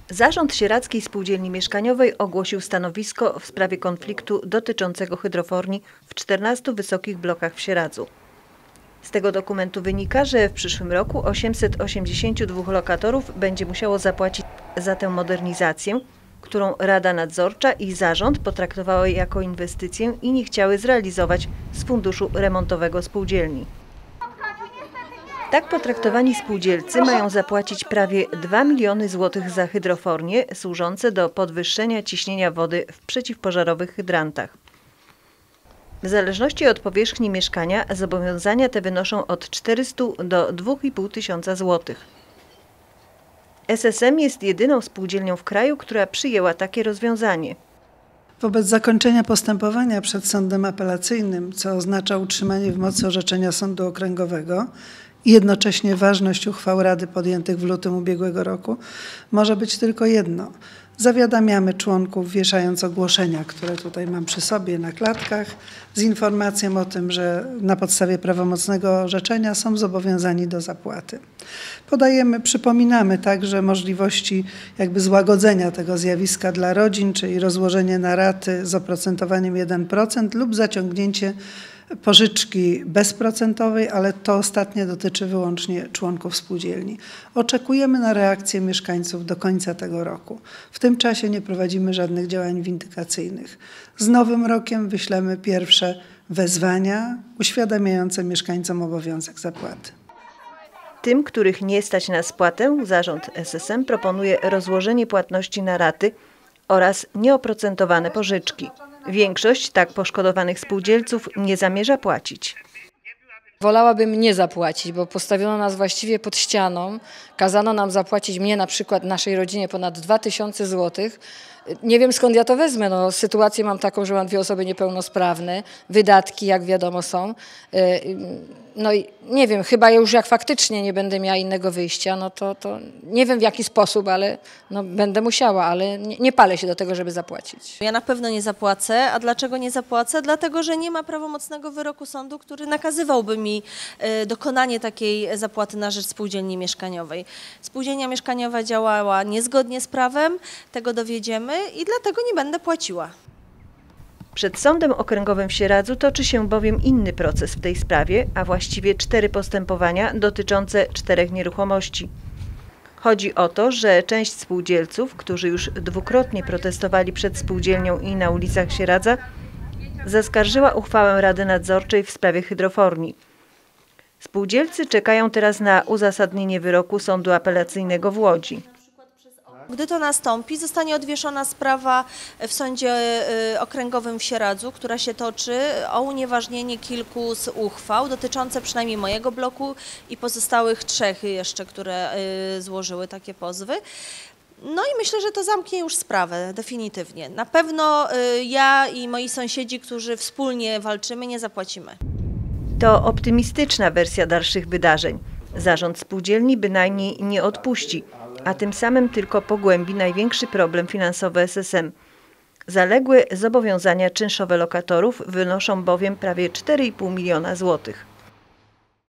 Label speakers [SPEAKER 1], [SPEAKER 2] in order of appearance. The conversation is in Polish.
[SPEAKER 1] Zarząd Sieradzkiej Spółdzielni Mieszkaniowej ogłosił stanowisko w sprawie konfliktu dotyczącego hydroforni w 14 wysokich blokach w Sieradzu. Z tego dokumentu wynika, że w przyszłym roku 882 lokatorów będzie musiało zapłacić za tę modernizację, którą Rada Nadzorcza i zarząd potraktowały jako inwestycję i nie chciały zrealizować z funduszu remontowego spółdzielni. Tak potraktowani spółdzielcy mają zapłacić prawie 2 miliony złotych za hydrofornie służące do podwyższenia ciśnienia wody w przeciwpożarowych hydrantach. W zależności od powierzchni mieszkania zobowiązania te wynoszą od 400 do 2,5 tysiąca złotych. SSM jest jedyną spółdzielnią w kraju, która przyjęła takie rozwiązanie.
[SPEAKER 2] Wobec zakończenia postępowania przed sądem apelacyjnym, co oznacza utrzymanie w mocy orzeczenia sądu okręgowego i jednocześnie ważność uchwał Rady podjętych w lutym ubiegłego roku, może być tylko jedno. Zawiadamiamy członków, wieszając ogłoszenia, które tutaj mam przy sobie na klatkach, z informacją o tym, że na podstawie prawomocnego orzeczenia są zobowiązani do zapłaty. Przypominamy także możliwości złagodzenia tego zjawiska dla rodzin, czyli rozłożenie na raty z oprocentowaniem 1% lub zaciągnięcie pożyczki bezprocentowej, ale to ostatnie dotyczy wyłącznie członków spółdzielni. Oczekujemy na reakcję mieszkańców do końca tego roku. W tym czasie nie prowadzimy żadnych działań windykacyjnych. Z nowym rokiem wyślemy pierwsze wezwania uświadamiające mieszkańcom obowiązek zapłaty.
[SPEAKER 1] Tym, których nie stać na spłatę, zarząd SSM proponuje rozłożenie płatności na raty oraz nieoprocentowane pożyczki. Większość tak poszkodowanych spółdzielców nie zamierza płacić.
[SPEAKER 3] Wolałabym nie zapłacić, bo postawiono nas właściwie pod ścianą. Kazano nam zapłacić, mnie na przykład, naszej rodzinie ponad 2000 złotych. Nie wiem, skąd ja to wezmę. No, sytuację mam taką, że mam 2 osoby niepełnosprawne, wydatki jak wiadomo są. No i nie wiem, chyba już jak faktycznie nie będę miała innego wyjścia, no to nie wiem w jaki sposób, ale no, będę musiała, ale nie palę się do tego, żeby zapłacić.
[SPEAKER 4] Ja na pewno nie zapłacę, a dlaczego nie zapłacę? Dlatego, że nie ma prawomocnego wyroku sądu, który nakazywałby mi dokonanie takiej zapłaty na rzecz spółdzielni mieszkaniowej. Spółdzielnia mieszkaniowa działała niezgodnie z prawem, tego dowiedziemy i dlatego nie będę płaciła.
[SPEAKER 1] Przed Sądem Okręgowym w Sieradzu toczy się bowiem inny proces w tej sprawie, a właściwie 4 postępowania dotyczące 4 nieruchomości. Chodzi o to, że część spółdzielców, którzy już dwukrotnie protestowali przed spółdzielnią i na ulicach Sieradza, zaskarżyła uchwałę Rady Nadzorczej w sprawie hydroforni. Spółdzielcy czekają teraz na uzasadnienie wyroku Sądu Apelacyjnego w Łodzi.
[SPEAKER 4] Gdy to nastąpi, zostanie odwieszona sprawa w Sądzie Okręgowym w Sieradzu, która się toczy o unieważnienie kilku z uchwał dotyczące przynajmniej mojego bloku i pozostałych 3 jeszcze, które złożyły takie pozwy. No i myślę, że to zamknie już sprawę definitywnie. Na pewno ja i moi sąsiedzi, którzy wspólnie walczymy, nie zapłacimy.
[SPEAKER 1] To optymistyczna wersja dalszych wydarzeń. Zarząd spółdzielni bynajmniej nie odpuści, a tym samym tylko pogłębi największy problem finansowy SSM. Zaległe zobowiązania czynszowe lokatorów wynoszą bowiem prawie 4,5 miliona złotych.